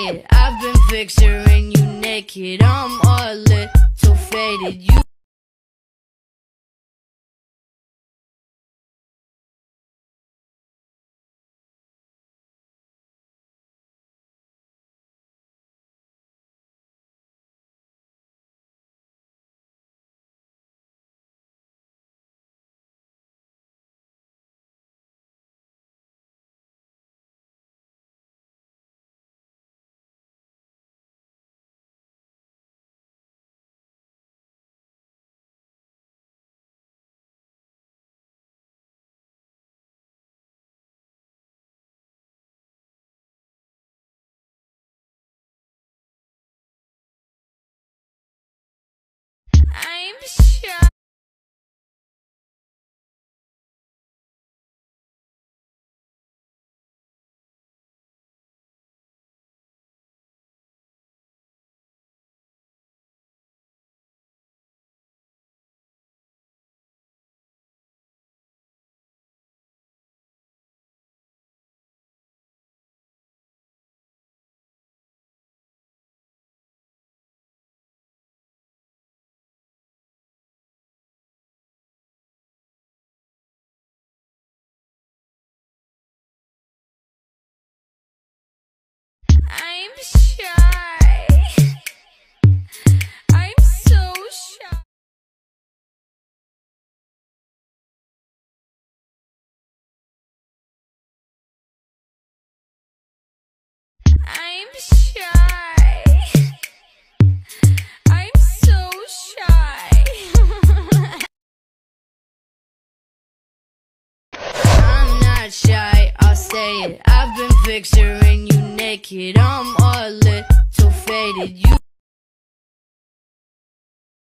say it. I've been picturing you naked. I'm a little faded. You I'm shy. I'm shy. I'm so shy. I'm shy. I'm so shy. I'm not shy, I'll say it. I've been picturing you naked. I'm a little faded. You